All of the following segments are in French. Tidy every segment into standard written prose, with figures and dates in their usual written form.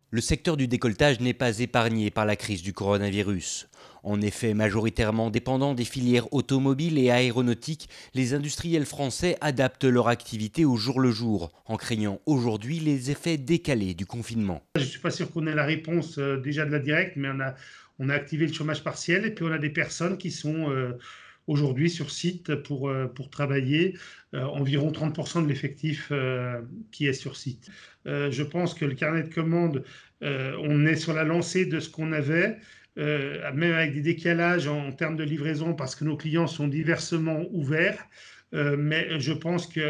Le secteur du décolletage n'est pas épargné par la crise du coronavirus. En effet, majoritairement dépendants des filières automobiles et aéronautiques, les industriels français adaptent leur activité au jour le jour, en craignant aujourd'hui les effets décalés du confinement. Je ne suis pas sûr qu'on ait la réponse déjà de la directe, mais on a activé le chômage partiel et puis on a des personnes qui sont aujourd'hui sur site pour travailler, environ 30% de l'effectif qui est sur site. Je pense que le carnet de commandes, on est sur la lancée de ce qu'on avait, même avec des décalages en termes de livraison parce que nos clients sont diversement ouverts. Mais je pense que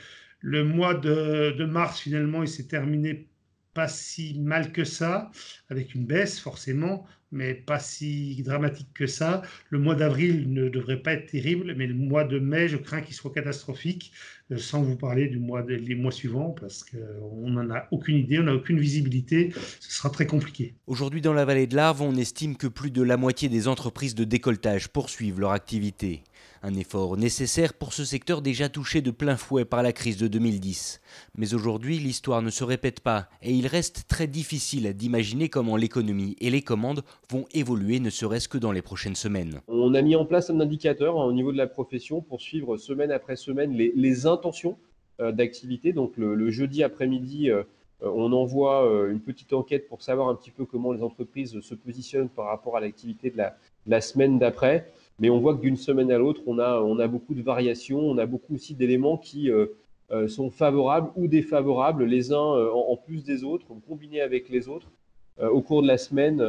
le mois de mars, finalement, il s'est terminé pas si mal que ça, avec une baisse forcément, mais pas si dramatique que ça. Le mois d'avril ne devrait pas être terrible, mais le mois de mai, je crains qu'il soit catastrophique, sans vous parler des mois suivants, parce qu'on n'en a aucune idée, on n'a aucune visibilité, ce sera très compliqué. Aujourd'hui, dans la vallée de l'Arve, on estime que plus de la moitié des entreprises de décolletage poursuivent leur activité. Un effort nécessaire pour ce secteur déjà touché de plein fouet par la crise de 2010. Mais aujourd'hui, l'histoire ne se répète pas et il reste très difficile d'imaginer comment l'économie et les commandes vont évoluer, ne serait-ce que dans les prochaines semaines. On a mis en place un indicateur au niveau de la profession pour suivre semaine après semaine les intentions d'activité. Donc le jeudi après-midi, on envoie une petite enquête pour savoir un petit peu comment les entreprises se positionnent par rapport à l'activité de la semaine d'après. Mais on voit que d'une semaine à l'autre, on a beaucoup de variations, on a beaucoup aussi d'éléments qui sont favorables ou défavorables, les uns en plus des autres, combinés avec les autres, au cours de la semaine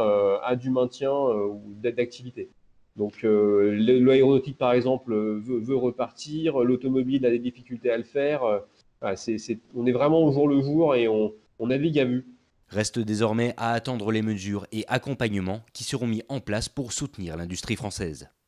à du maintien ou d'activité. Donc l'aéronautique, par exemple, veut repartir, l'automobile a des difficultés à le faire. Voilà, on est vraiment au jour le jour et on navigue à vue. Reste désormais à attendre les mesures et accompagnements qui seront mis en place pour soutenir l'industrie française.